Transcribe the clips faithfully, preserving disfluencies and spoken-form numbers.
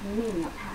mania pass.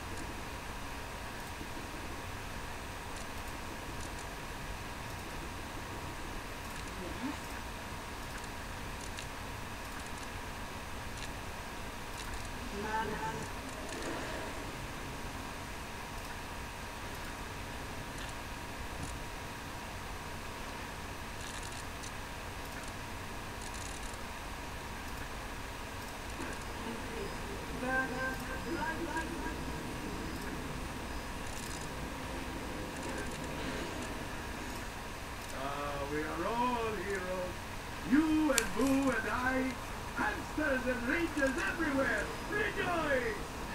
We are all heroes. You and Boo and I, hamsters and rangers everywhere. Rejoice!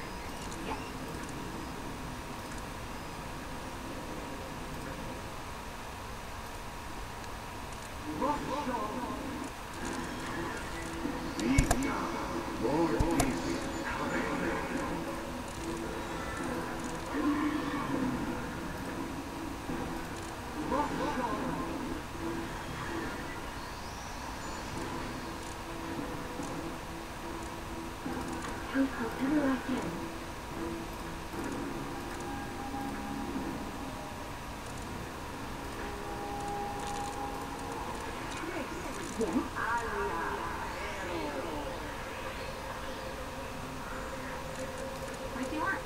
Help however I can. Yes? What do you want?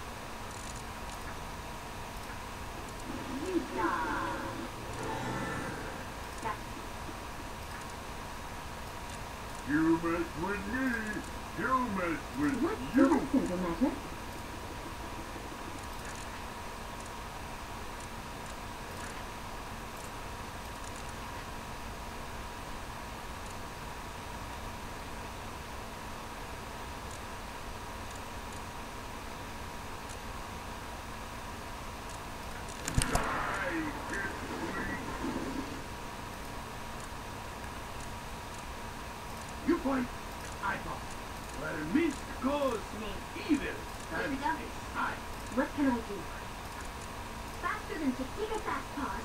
You mess with me, you mess with What? you. It's a simple matter. You point, I point. Where Minsc goes, evil and I. What can I do? Faster than to take a fast pause.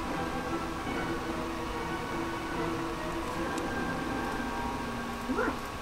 What?